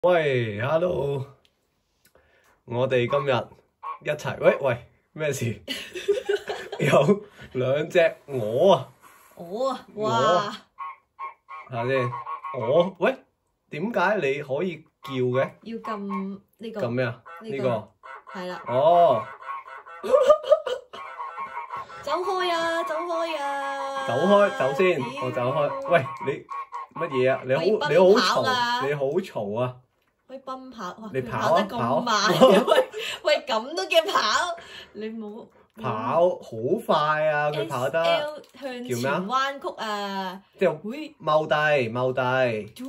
喂，hello，我哋今日一齊，喂，咩事？有兩隻鵝啊！ 鵝啊，哇！ 睇下先，鵝，喂，點解你可以叫嘅？ 要撳呢個。 撳咩啊？呢個係啦。 哦， 走開啊！走開啊！ 走開，走先，我走開。喂，你乜嘢啊？你好嘈，你好嘈啊！ 可以奔跑，哇！ 你跑啊， 得咁慢，喂，咁都叫跑？你冇跑好快啊！佢跑得 L 向前彎曲啊！ 即係會踎低，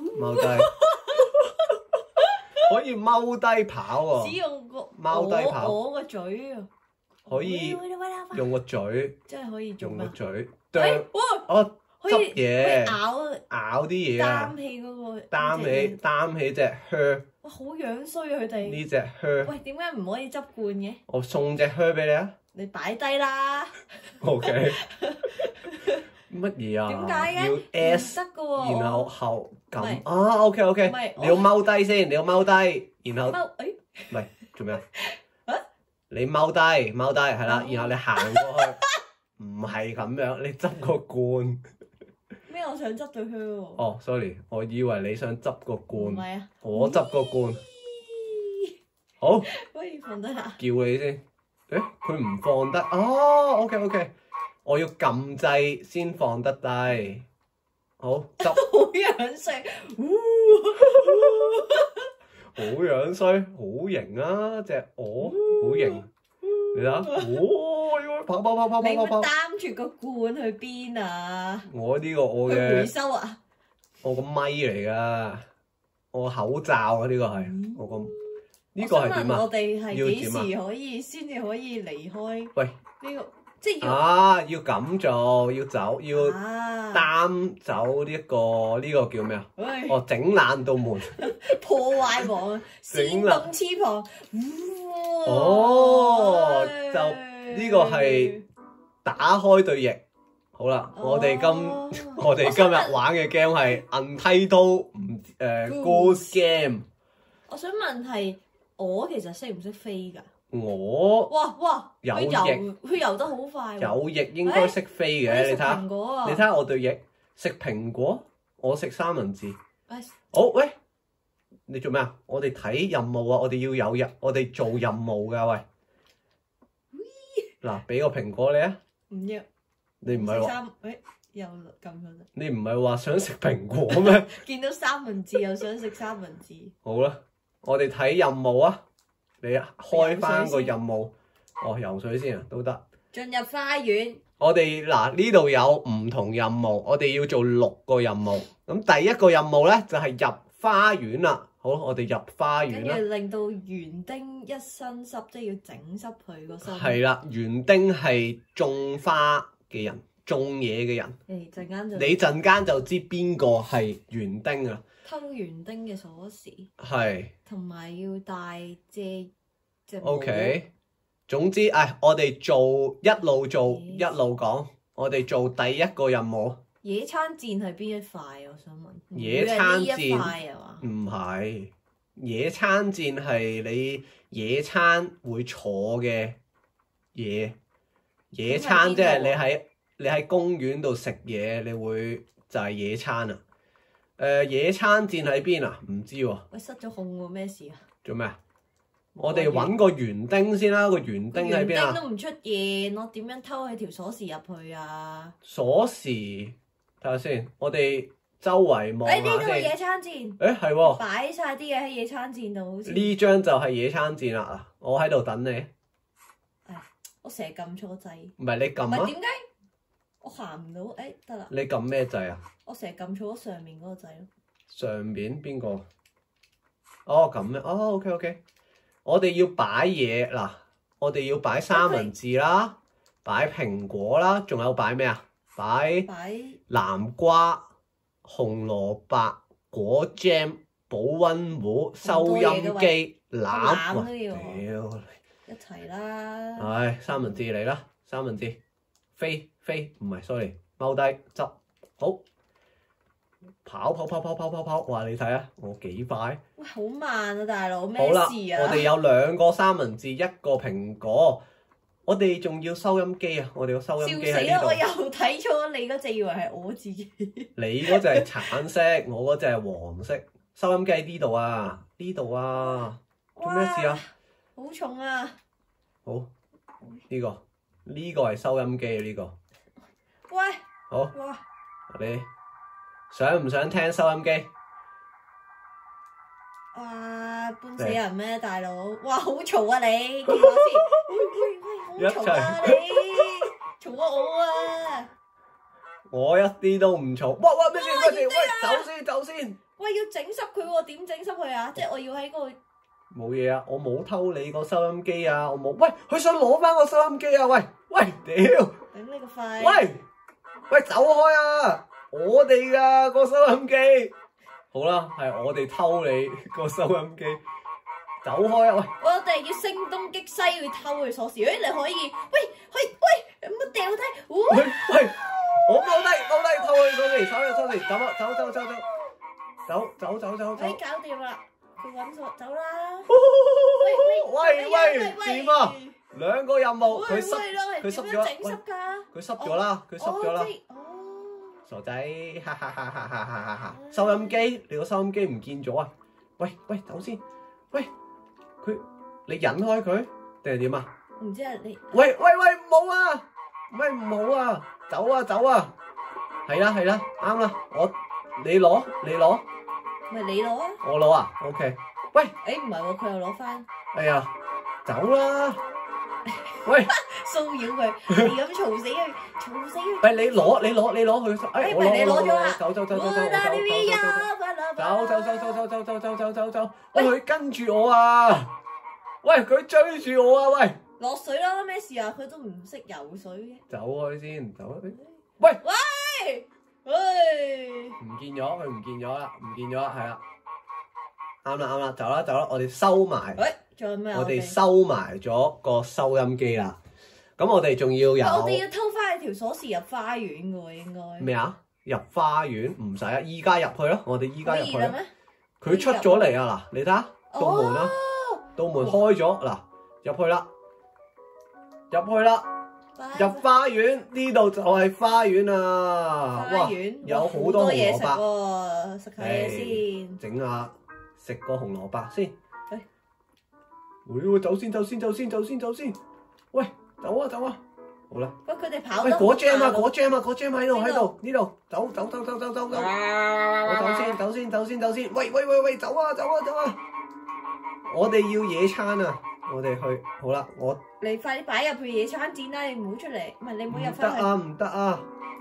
可以踎低跑喎。 只用個踎低跑， 我個嘴啊！ 可以用個嘴， 真係可以用個嘴啄， 哦，執嘢， 咬啲嘢啊！ 擔起嗰個， 擔起隻靴。 哇，好樣衰啊！佢哋呢隻靴。 喂，點解唔可以執罐嘅？ 我送隻靴俾你啊！ 你擺低啦。 OK。乜嘢啊？ 點解嘅？ 要 S 得噶喎。 然後撳啊 OK， 你要踎低先，然後唔係做咩啊？你踎低係啦，然後你行過去，唔係咁樣，你執個罐。 咩？我想執對靴喎。 哦，sorry， 我以為你想執個罐。 唔係啊， 我執個罐。好。 可以放低下。叫你先。誒，佢唔放得。哦 ，OK， 我要撳掣先放得低。好，執。 好樣衰。 好樣衰，好型啊！隻鵝好型，你睇下，跑！ 你擔住個罐去邊啊？ 我呢個我嘅去回收啊！ 我個咪嚟噶，我口罩啊！呢個係我個呢個係點啊？ 我哋係幾時先至可以離開？ 喂， 呢個即係要咁做，要走，要擔走呢個叫咩啊？哦，整爛道門， 破壞王，煽動翅膀。 哦，就呢個係打開對翼。好啦，我哋今日玩嘅 game 係 Untitled Goose game。 我想問係鵝其實識唔識飛㗎？ 鵝哇！ 有翼， 佢游得好快喎。 有翼應該識飛嘅，你睇下我對翼食蘋果，我食三文治。好，喂，你做咩啊？我哋睇任務啊！我哋要我哋做任務㗎，喂。嗱，俾個蘋果你啊！ 唔要。 你唔係話？ 又撳咗啦。 你唔係話想食蘋果咩？ 見到三文治又想食三文治。好啦，我哋睇任務啊！你開翻個任務。哦，游水先啊，都得。 進入花園。我哋嗱呢度有唔同任務，我哋要做6個任務。咁第一個任務咧就係入花園啦。好，我哋入花園啦。 跟住令到園丁一身濕，即係要整濕佢個身。 係啦，園丁係種花嘅人，種嘢嘅人。你陣間就知邊個係園丁啊！ 偷園丁嘅鎖匙。 係。同埋要帶隻帽。 OK。總之，我哋一路做一路講。我哋做第一個任務。 野餐墊係邊一塊？我想問。 野餐墊係嘛？ 唔係，野餐墊係你野餐會坐嘅嘢。野餐即係你喺公園度食嘢，你會就係野餐啊。野餐墊喺邊啊？唔知喎。 喂，失咗控喎，咩事啊？ 做咩啊？我哋揾個園丁先啦，個園丁喺邊啊？ 園丁都唔出現，我點樣偷佢條鎖匙入去啊？ 鎖匙睇下先，我哋周圍望下先。 呢度野餐墊。 係喎。 擺晒啲嘢喺野餐墊度，好似。 呢張就係野餐墊啦，我喺度等你。 我成日撳錯掣。 唔係你撳啊？ 唔係點解？我行唔到，得啦。 你撳咩掣啊？ 我成日撳錯咗上面嗰個掣咯。 上面邊個？哦咁咩？哦 OK。我哋要擺嘢嗱，我哋要擺三文治啦，擺蘋果啦，仲有擺咩啊？擺南瓜、紅蘿蔔、果醬、保溫壺、收音機、籃。屌！ 一齊啦！ 唉，三文治嚟啦，三文治飛唔係 sorry， 踎低執好。 跑！哇！你睇啊，我幾快！ 喂，好慢啊，大佬，咩好啦， 事啊？ 我哋有2個三文治，1個蘋果，我哋仲要收音機啊！我哋個收音機喺呢笑死啦！我度。 又睇錯你嗰隻，以為係我自己。 你嗰隻係橙色，我嗰隻係黃色。收音機喺呢度啊，呢度啊，做咩事啊？ 好重啊！ 好，呢個係收音機啊，呢個。 喂！ 好， 哇！ 你想唔想聽收音機？ 哇！搬死人咩，大佬？哇！好嘈啊你！叫我先。喂，好嘈啊你！嘈過我啊！ 我一啲都唔嘈。哇！咩事？喂，走先！ 喂，要整濕佢喎，點整濕佢啊？即係我要喺個冇嘢啊！我冇偷你個收音機啊！我冇。喂，佢想攞翻個收音機啊！喂，屌！ 頂你個肺！ 喂，走開啊！我哋㗎個收音機。好啦，係我哋偷你個收音機。走開啊！喂！ 我哋要聲東擊西去偷佢鎖匙。誒，你可以，喂，唔好掉低。 喂，我踎低，偷佢鎖匙，走。 哎，搞掂啦，佢揾咗走啦。 喂，點啊？2個任務，佢濕咗，佢濕咗啦。傻仔，哈哈！收音機，你個收音機唔見咗啊！喂，走先。喂，你引開佢定係點啊？ 唔知啊，你喂，唔好啊！喂，唔好啊！走啊！係啦，啱啦，你攞， 咪你攞啊？ 我攞啊 ，OK。喂， 誒唔係喎，佢又攞翻。 哎呀，走啦！喂， 騷擾佢，係咁嘈死佢。 喂，你攞佢，哎，我你攞咗啦。 走。喂，佢跟住我啊！喂，佢追住我啊！喂， 落水啦！咩事啊？佢都唔識游水嘅。 走開先，走開。喂，唔見咗，佢唔見咗啦，係啦。啱啦，走啦，我哋收埋。 喂，仲有咩？ 我哋收埋咗個收音機啦。咁我哋仲要有。 我哋要偷翻條鎖匙入花園嘅喎，應該。 咩啊？入花園唔使啊，依家入去咯。我哋依家入去。 可以啦咩？ 佢出咗嚟啊！嗱，你睇下道門啦，道門開咗嗱，入去啦，入花園，呢度就係花園啊！ 花園有好多紅蘿蔔喎，食下嘢先。 整下食個紅蘿蔔先。 喂， 走先！喂，走啊！好啦。 喂，佢哋跑喂， 得果 jam 啊！果 jam 喺度，呢度，走！我走先！喂，走啊！我哋要野餐啊！我哋去，好啦， 你快啲擺入去野餐墊啦！你唔好出嚟，唔係你唔好入翻去。 唔得啊！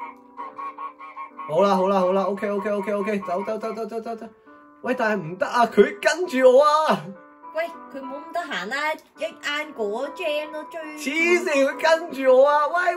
好啦 ，OK，走！喂，但係唔得啊！佢跟住我啊！ 喂，佢冇咁得閒啦，一晏果 jam 都追。 黐線，佢跟住我啊！喂！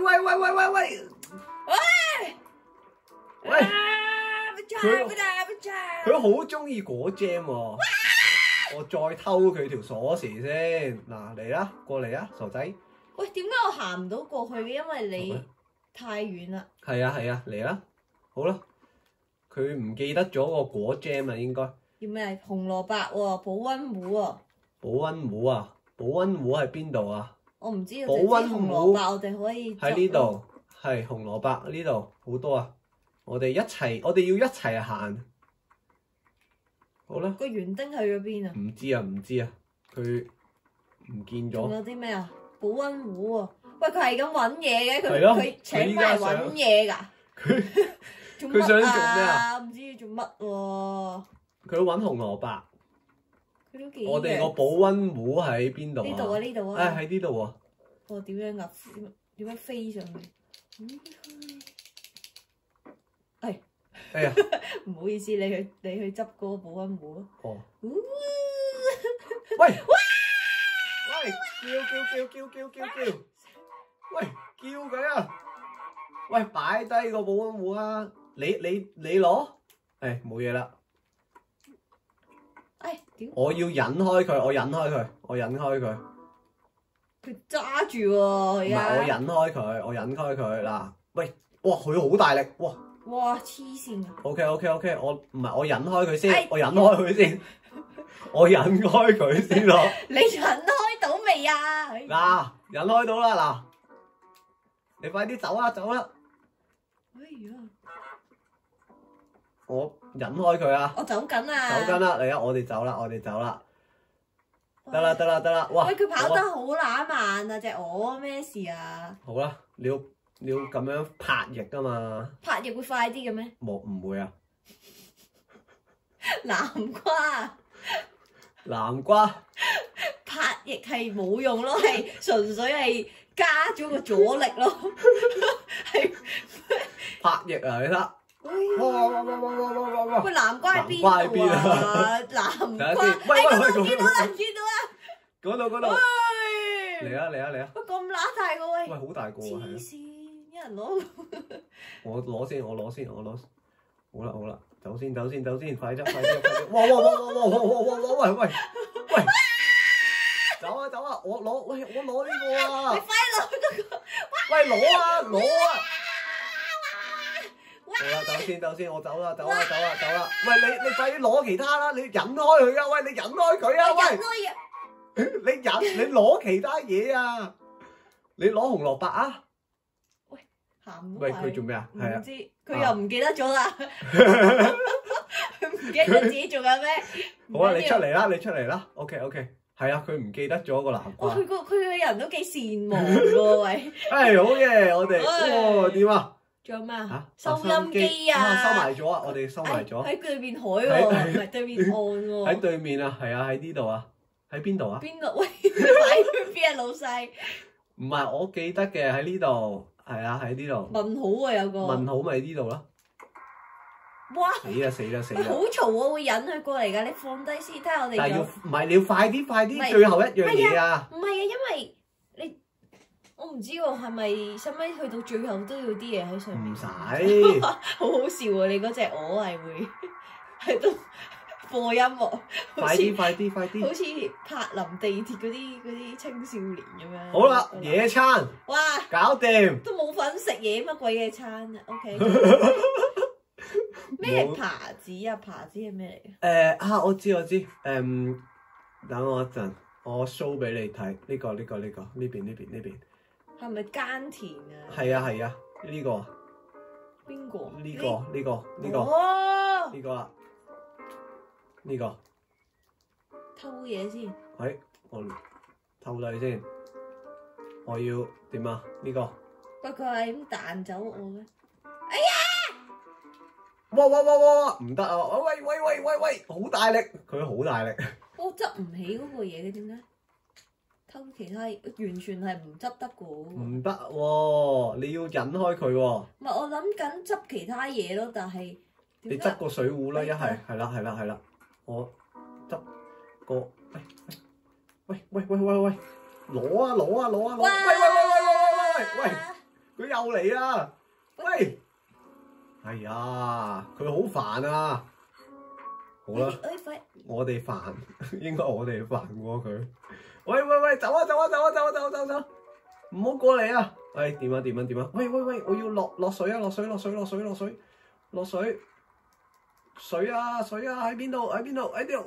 佢好中意果 jam 喎。我再偷佢條鎖匙先。嗱，嚟啦，過嚟啊，傻仔。 喂，點解我行唔到過去嘅？因為你太遠啦。 係啊，嚟啦，好啦。佢唔記得咗個果 jam 啊，應該。 要咩？紅蘿蔔喎，保溫壺喎。 保溫壺啊！保溫壺喺邊度啊？ 我唔知道。 保溫壺紅蘿蔔我哋可以喺呢度，係紅蘿蔔呢度好多啊！我哋要一齊行。好啦。 個園丁去咗邊啊？ 唔知啊，佢唔見咗。 仲有啲咩啊？保溫壺喎。喂，佢係咁揾嘢嘅，佢請翻嚟揾嘢㗎。佢想做咩啊？ 唔知做乜喎。 佢揾紅蘿蔔。我哋個保溫壺喺邊度啊？ 呢度啊！ 喺呢度喎。 我點樣啊？點樣飛上去？ 哎呀！ 唔好意思，你去執嗰個保溫壺啊！ 哦。喂！叫！喂，叫佢啊！喂，擺低個保溫壺啊！你攞？冇嘢啦。 點？ 我要引開佢。 佢揸住喎， 唔係，我引開佢嗱。喂，哇！佢好大力，哇！ 哇！黐線啊！ OK，我唔係我引開佢先，我引開佢先，我引開佢先咯。 你引開到未啊？ 嗱，引開到啦嗱，你快啲走啦走啦！ 哎呀！ 我引開佢啊！ 我走緊啊！ 走緊啦，嚟啊！我哋走啦，我哋走啦！得啦！哇！ 喂，佢跑得好乸慢啊！隻鵝咩事啊？ 好啦，你要咁樣拍翼噶嘛？ 拍翼會快啲嘅咩？ 唔會啊！南瓜拍翼係冇用咯，係純粹係加咗個阻力咯，係拍翼啊！你睇。哇！ 喂，南瓜喺邊度啊？南瓜，我見到啦！ 嗰度，嚟啊！ 喂，咁乸大個喂！ 喂，好大個啊！ 黐線，一人攞。 我攞先。好啦，走先，快啲！哇！喂！走啊！我攞呢個啊！ 你快攞嗰個！ 喂，攞啊！好啦，走先，我走啦！喂，你快啲攞其他啦！你引開佢啊！喂，你引開佢啊！喂，你攞其他嘢啊！你攞紅蘿蔔啊！ 喂，鹹喂，佢做咩啊？ 唔知，佢又唔記得咗啦。佢唔記得自己做緊咩？ 好啊，你出嚟啦！OK，係啊，佢唔記得咗個南瓜。 佢個人都幾善忘喎，喂！ 好嘢，我哋哇點啊？ 仲有咩啊？收音機啊！ 收埋咗啊！我哋收埋咗。 喺對面海喎，唔係對面岸喎。 喺對面啊，係啊，喺呢度啊，喺邊度啊？ 邊度？喂，你擺邊啊，老細？ 唔係，我記得嘅喺呢度，係啊，喺呢度。 問好啊，有個。 問好咪呢度咯。 哇！ 死啦！ 好嘈啊，會引佢過嚟㗎，你放低先，睇下我哋。 但係唔係你要快啲，最後一樣嘢啊！ 唔係啊，因為你。我唔知喎，係咪使唔使去到最後都要啲嘢喺上面？ 唔使， 好好笑啊！你嗰隻鵝係會喺度播音樂， 快啲！ 好似柏林地鐵嗰啲青少年咁樣。 好啦，野餐， 哇， 搞掂， 都冇份食嘢，乜鬼嘢餐啊 ？OK， 咩係扒子啊？扒子係咩嚟嘅？ 我知，等我一陣，我 show 俾你睇，呢個，呢邊。 係咪耕田啊？ 係啊，呢個。 邊個？ 呢個。 哦。 呢個啊。呢個。 偷嘢先。 係，我偷低先。我要點啊？呢個。 不過係咁彈走我嘅。哎呀！哇！唔得啊！喂！好大力，佢好大力。 我執唔起嗰個嘢嘅，點解？偷其他嘢完全係唔執得嘅喎。 唔得喎，你要引開佢喎。 唔係，我諗緊執其他嘢咯，但係你執個水壺啦，一係係啦，我執個喂，攞啊！喂，佢又嚟啊！喂，哎呀，佢好煩啊！好啦，我哋煩，應該我哋煩過佢。喂，走啊！唔好過嚟啊！喂，點啊？喂，我要落水啊！落水！水啊！喺邊度？頂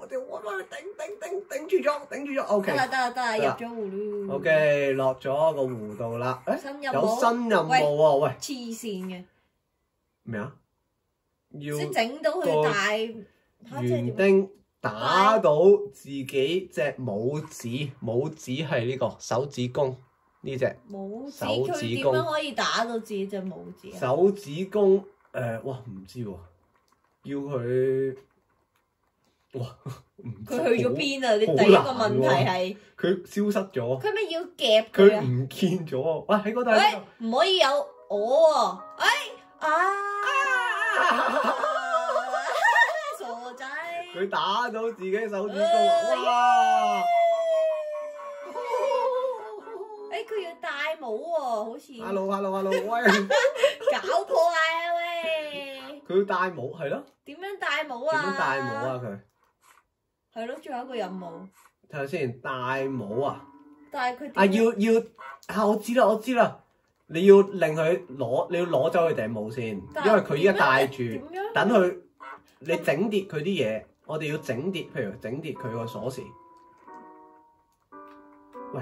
住咗 ！OK。 得啦，入咗湖啦。 OK，落咗個湖度啦。有新任務喎！喂， 黐線嘅。 咩啊？要識整到佢大園丁打到自己隻拇指係呢個手指公呢隻手指公。佢點樣可以打到自己隻拇指啊？ 手指公哇唔知喎，要佢佢去咗邊啊？你第一個問題係佢消失咗。 佢咪要夾佢啊？佢唔見咗。喂，喺嗰度。 喂，唔可以有我喎！傻仔！ 佢打到自己手指公，哇！ 佢要戴帽喎，好似。 Hello， 喂！ 搞破壞啊喂！ 佢要戴帽，係咯？ 點樣戴帽啊？ 點樣戴帽啊？佢係咯，最後一個任務。 睇下先，戴帽啊！ 但係佢要我知啦！ 你要令佢攞，你要攞走佢頂帽先，因為佢依家戴住，等佢你整跌佢啲嘢，我哋要整跌，譬如整跌佢個鎖匙。喂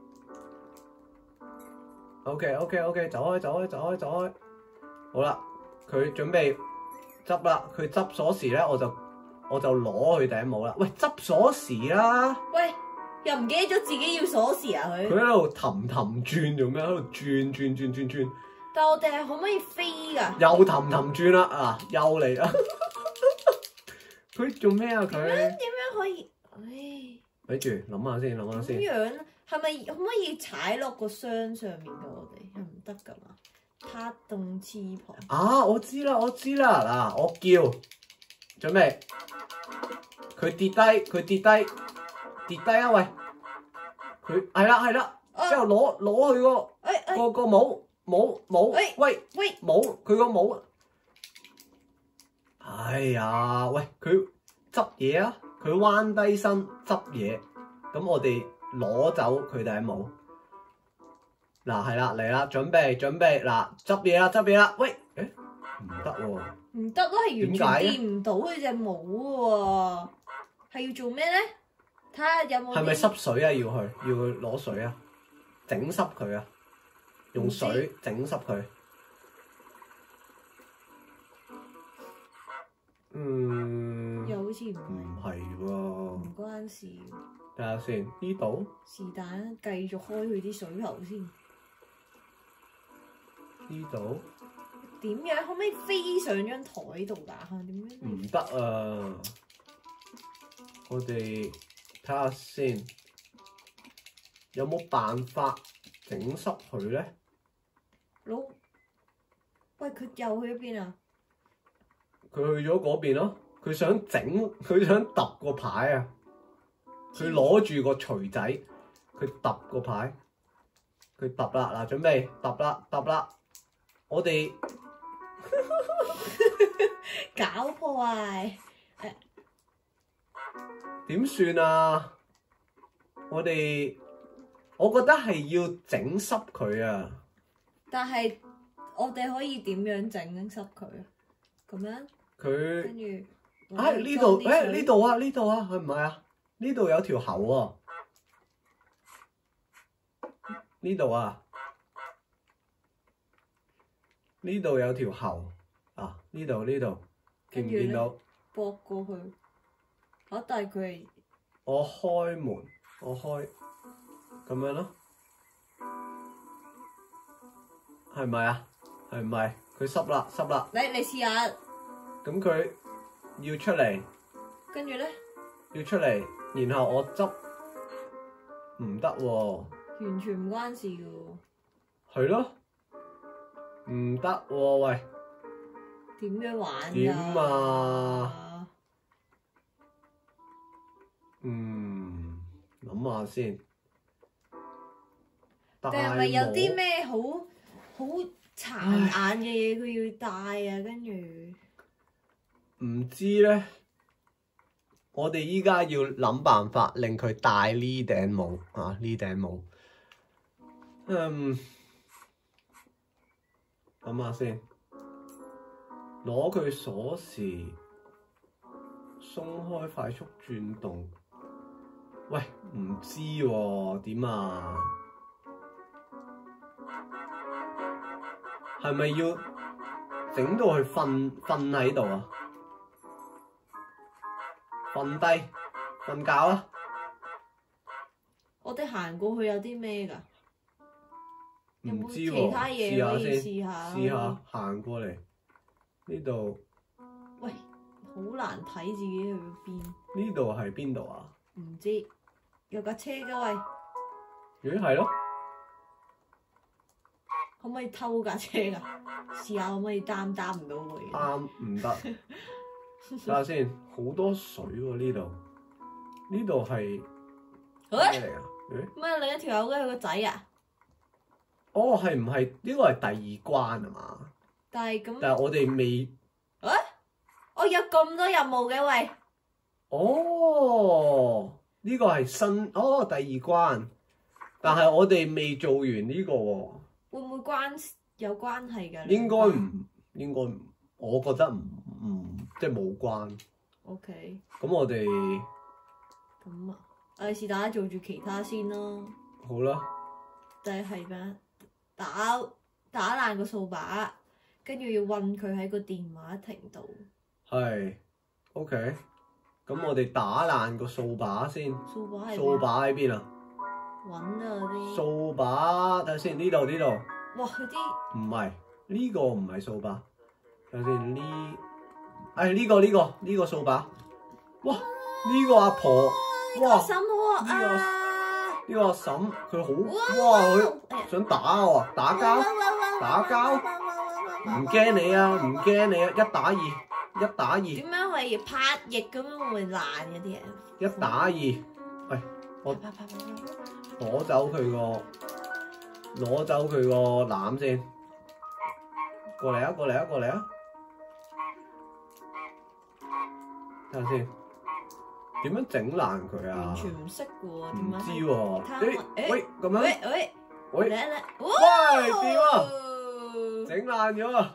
，OK，走開，好啦，佢準備執啦，佢執鎖匙咧，我就攞佢頂帽啦。喂，執鎖匙啦！ 喂，又唔記得咗自己要鎖匙啊佢？ 佢喺度氹轉做咩？喺度轉。 但我哋係可唔可以飛㗎？ 又氹轉啦，啊，又嚟啦！佢做咩啊？佢點樣可以？唉， 俾住諗下先。 點樣？係咪可唔可以踩落個箱上面㗎？我哋係唔得㗎嘛？拍動翅膀。啊！ 我知啦！嗱，我叫準備，佢跌低啊！喂，佢係啦，之後攞佢個帽，喂帽，佢個帽。哎呀，喂，佢執嘢啊！佢彎低身執嘢，咁我哋攞走佢頂帽。嗱，係啦，嚟啦，準備，嗱，執嘢啦，喂，唔得喎， 唔得咯，係完全掂唔到佢隻帽喎，係要做咩咧？睇下有冇。係咪濕水啊？要去攞水啊？整濕佢啊！用水整濕佢。 又好似唔係喎。 唔關事。 睇下先，呢度。 是但，繼續開佢啲水喉先。 呢度點樣？可唔可以飛上張台度㗎？點樣？ 唔得啊！我哋睇下先，有冇辦法整濕佢咧？ 喂，佢又去咗邊啊？ 佢去咗嗰邊咯。佢想揼個牌啊！佢攞住個錘仔，佢揼個牌，佢揼啦！嗱，準備揼啦！我哋搞破壞， 點算啊？我覺得係要整濕佢啊！ 但係我哋可以點樣整濕佢啊？咁樣佢跟住呢度係唔係啊？呢度有條喉喎，呢度啊。呢度有條喉啊！呢度見唔見到？ 駁過去但係佢係我開門，咁樣咯，係咪啊？係唔係？佢濕啦！ 你試下。 咁佢要出嚟， 跟住咧？ 要出嚟，然後我執唔得喎。 完全唔關事嘅喎。 係咯。唔得喎，喂！ 點樣玩㗎？ 點啊？諗下先。 但係咪有啲咩好殘眼嘅嘢佢要戴啊？跟住唔知咧。我哋依家要諗辦法令佢戴呢頂帽啊！呢頂帽。諗下先，攞佢鎖匙，鬆開快速轉動。喂，唔知喎，點啊？係咪要整到佢瞓喺度啊？瞓覺啊！ 我哋行過去有啲咩㗎？ 唔知喎， 其他嘢可以試下行過嚟呢度。 喂，好難睇自己去咗邊。 呢度係邊度啊？ 唔知，有架車㗎喂。 咦，係咯？ 可唔可以偷架車㗎？試下可唔可以擔唔到佢？ 擔唔得。睇下先，好多水喎呢度。呢度係咩嚟啊？ 咩另一條友嘅佢個仔啊？ 係唔係呢個係第二關啊嘛？但係我哋未。 我有咁多任務嘅喂。 呢個係新第二關，但係我哋未做完呢個喎。 會唔會有關係㗎？ 應該唔，我覺得唔即係冇關。 OK。 咁我哋咁啊，是但做住其他先咯。 好啦。 就係咩？打爛個掃把，跟住要韞佢喺個電話亭度。 係。OK。咁我哋打爛個掃把先。 掃把喺邊啊？ 揾啊啲。掃把睇下先，呢度。 哇！佢啲。 唔係，呢個唔係掃把。睇下先呢。呢個掃把。哇！呢個阿婆。哇！ 阿嬸好啊！ 呢個阿嬸佢好哇！佢想打喎，打交。唔驚你啊！一打二。 點樣係拍翼咁樣會爛嗰啲嘢？ 一打二。喂，我攞走佢個籃先。過嚟啊！睇下先。點樣整爛佢啊？ 完全唔識嘅喎， 唔知喎。喂，咁樣。 喂， 喂，點啊？整爛咗啊！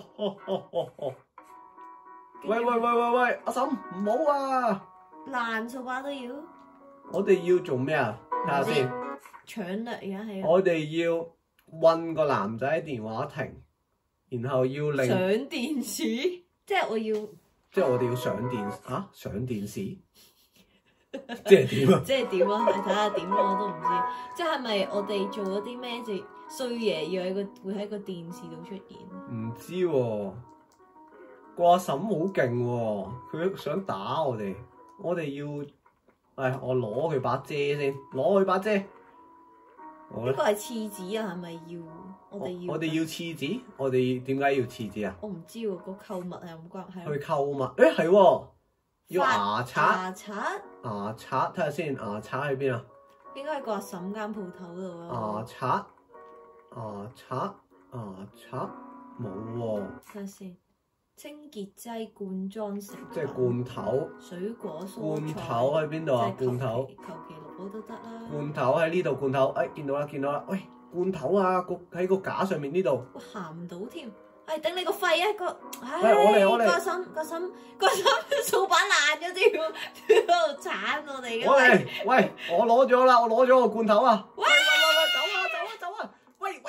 喂，阿嬸唔好啊！ 爛掃把都要。我哋要做咩啊？睇下先。 搶掠而家係。 我哋要韞個男仔喺電話亭，然後要令上電視，即係我哋要上電視。即係點啊？ 睇下點咯，我都唔知。即係咪我哋做咗啲咩衰嘢，要會喺個電視度出現？ 唔知喎。個阿嬸好勁喎，佢想打我哋。我哋要，我攞佢把遮先，攞佢把遮。 呢個係廁紙啊？係咪要？我哋要廁紙？我哋點解要廁紙啊？ 我唔知喎，個購物係咁關係。 去購物？係喎。要牙刷，睇下先，牙刷喺邊啊？ 應該喺個阿嬸間鋪頭度啊。 牙刷，冇喎。 睇下先，清潔劑罐裝食品。 即係罐頭。 水果蔬菜。 罐頭喺邊度啊？罐頭。 求其攞都得啦。 罐頭喺呢度，罐頭，見到啦。喂，罐頭啊，喺個架上面呢度。 哇，行唔到添。頂你個肺啊！ 我嚟。 個嬸掃把爛咗添，喺度鏟我哋嘅。 喂，我攞咗個罐頭啊！喂，走啊！喂，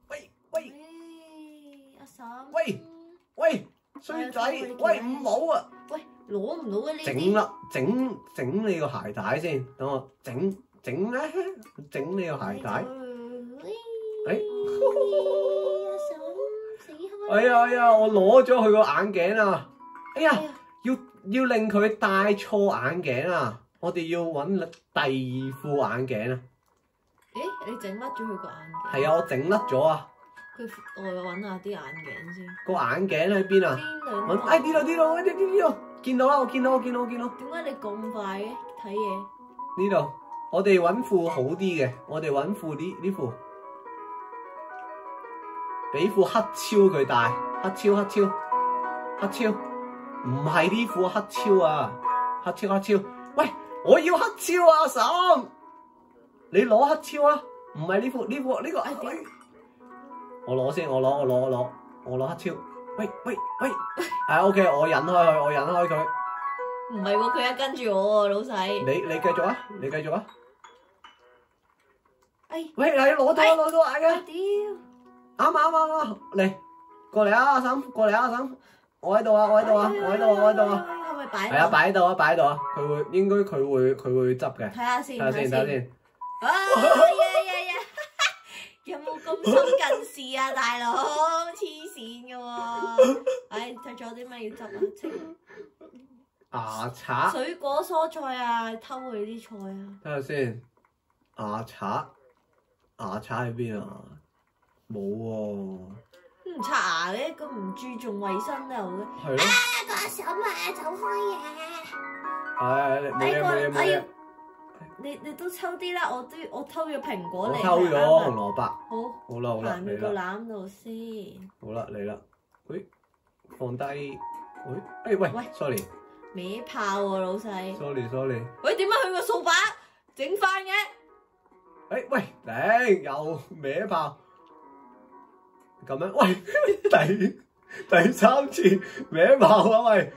阿嬸。 喂，衰仔，喂，唔好啊！ 喂，攞唔到嘅呢啲。 整啦，整你個鞋帶先，等我整你個鞋帶。哎呀！我攞咗佢個眼鏡啊！哎呀，要令佢戴錯眼鏡啊！我哋要揾第二副眼鏡啊！ 你整甩咗佢個眼鏡？ 係啊，我整甩咗啊！ 我揾下啲眼鏡先。 個眼鏡喺邊啊？呢度，見到啦！我見到。點解你咁快嘅睇嘢？ 呢度，我哋揾副好啲嘅，我哋揾副呢副。俾副黑超佢戴，黑超，唔係呢副黑超啊，黑超，喂，我要黑超啊，阿嬸，你攞黑超啊，唔係呢個，我攞先，我攞黑超，喂，OK，我引開佢， 唔係喎，佢一跟住我喎，老細， 你繼續啊，喂， 攞到眼嘅， 屌！ 啱，嚟，過嚟啊，阿嬸，我喺度啊， 係咪擺？ 係啊，擺喺度啊，佢會執嘅。 睇下先。 呀！ 有冇咁深近視啊，大佬？黐線嘅喎！睇咗啲咩要執啊？清牙刷。 水果蔬菜啊，偷佢啲菜啊。 睇下先，牙刷喺邊啊？冇喎， 唔刷牙嘅，咁唔注重衛生又嘅。 係咯。 個阿嬸啊，走開嘢。冇嘢。 你都抽啲啦，我偷咗蘋果嚟。 我偷咗紅蘿蔔。好啦， 行去個籃度先。 好啦，嚟啦。放低。喂 ，sorry。 歪炮喎，老細。 sorry。 喂，點解佢個掃把整翻嘅？ 喂，頂又歪炮。 咁樣，喂，第3次歪爆啊喂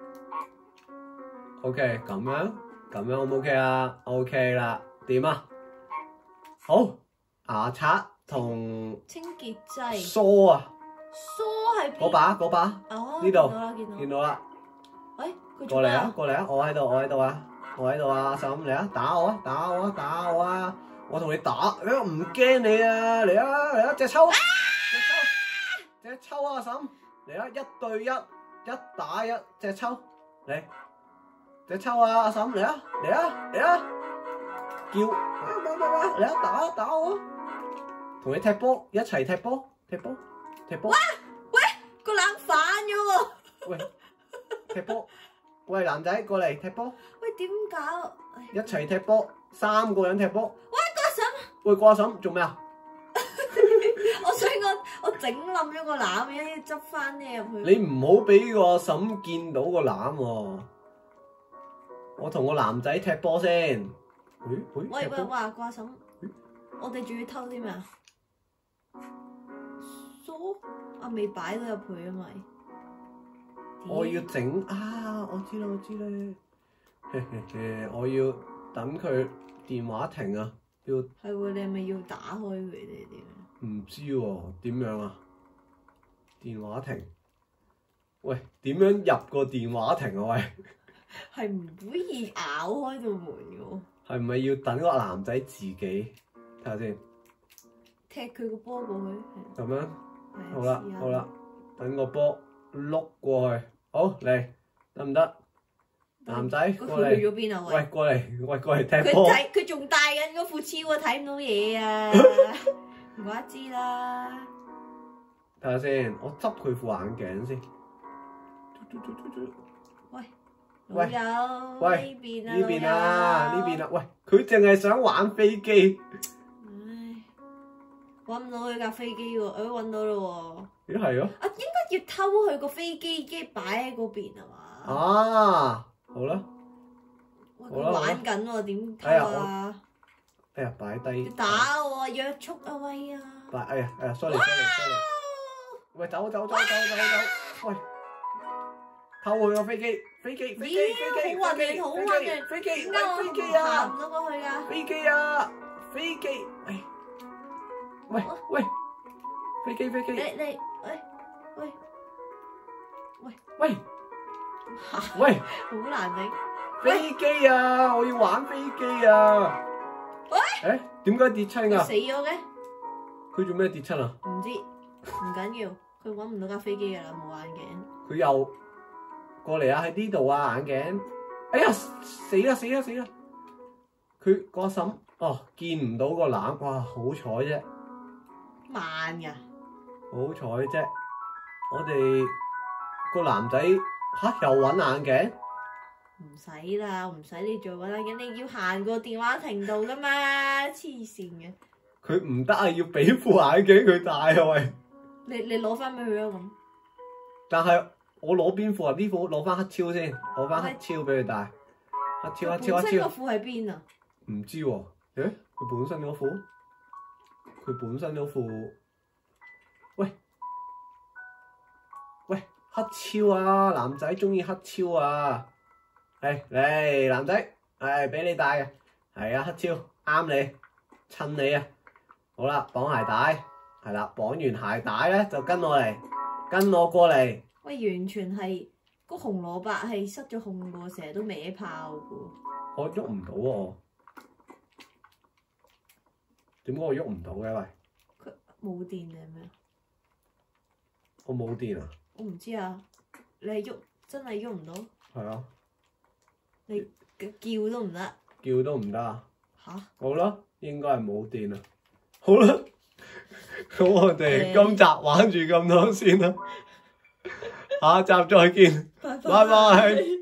！OK， 咁樣 O 唔 OK 啊 ？OK 啦，點啊？好，牙刷同清潔劑。 梳啊， 梳喺邊？ 嗰把， 哦， 呢度見到啦。 喂，佢過嚟啊！過嚟啊！我喺度啊！阿嬸嚟啊！打我啊！我同你打，唔驚你啊！嚟啊！隻抽啊！隻抽啊！阿嬸嚟啊！1對1，一打一隻抽嚟，隻抽啊！阿嬸嚟啊！叫嚟啊！打我，同你踢波，一齊踢波。 喂，個籃反咗喎！ 喂，踢波！喂，男仔過嚟踢波。 喂，點搞？ 一齊踢波，3個人踢波。 喂，個阿嬸。 喂，個阿嬸做咩啊？ 我想我整冧咗個籃，而家要執翻啲入去。 你唔好俾個阿嬸見到個籃喎。我同個男仔踢波先。 喂，個阿嬸，我哋仲要偷啲咩啊？梳啊，未擺到入去啊咪。 我要整啊！我知啦。我要等佢電話停啊！係喎，你係咪要打開佢哋點？ 唔知喎，點樣啊？電話停。喂，點樣入個電話停啊？喂， 係唔可以咬開道門嘅喎。 係咪要等個男仔自己睇下先？ 踢佢個波過去。 咁樣。好啦，等個波碌過去，好嚟，得唔得？男仔過嚟。 去咗邊啊？ 喂，過嚟踢波。 佢仲戴緊嗰副超啊，睇唔到嘢啊！唔怪知啦。 睇下先，我執佢副眼鏡先。 喂，老友， 喂， 呢邊啊！ 喂，佢淨係想玩飛機。 揾唔到佢架飛機喎，揾到啦喎！ 咦係咯？ 啊，應該要偷佢個飛機機擺喺嗰邊係嘛？ 啊，好啦。 佢玩緊喎，點偷啊？ 哎呀，擺低。 要打我啊！約束啊喂啊！ 哎呀 ，sorry。喂，走！喂，偷佢個飛機！ 好混亂！ 飛機點解我行唔到過去㗎？ 飛機！喂，飛機！喂， 好難頂。 飛機啊！我要玩飛機啊！ 喂， 點解跌親㗎？ 死咗嘅？ 佢做咩跌親啊？ 唔知，唔緊要，佢揾唔到架飛機㗎啦，冇眼鏡。 佢又過嚟啊！喺呢度啊，眼鏡。哎呀，死啦！佢個嬸見唔到個籃，哇！好彩啫。 慢㗎。 好彩啫！我哋個男仔又揾眼鏡。 唔使啦，唔使你做揾眼鏡，你要行過電話亭度㗎嘛，黐線嘅。 佢唔得啊，要俾副眼鏡佢戴啊喂！ 你攞翻俾佢咯咁。 但係我攞邊副啊？呢副攞翻黑超先，攞翻黑超俾佢戴。黑超。 本身個副喺邊啊？ 唔知喎，佢本身嗰副，喂，黑超啊！男仔中意黑超啊！嚟男仔，俾你戴嘅，係啊，黑超啱你，襯你啊！好啦，綁鞋帶，係啦，綁完鞋帶咧就跟我過嚟。 喂，完全係個紅蘿蔔係失咗控嘅喎，成日都歪炮嘅喎。 我喐唔到喎，點解我喐唔到嘅？喂， 佢冇電定係咩？ 我冇電啊！ 我唔知啊，你係真係喐唔到？ 係啊。 你叫都唔得。 叫都唔得啊！ 嚇！ 好啦，應該係冇電啦。好啦，咁我哋今集玩住咁多先啦，下集再見，拜拜。